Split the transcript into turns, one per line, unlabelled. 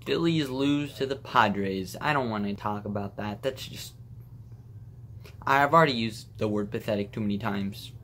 Phillies lose to the Padres. I don't want to talk about that. That's just... I've already used the word pathetic too many times.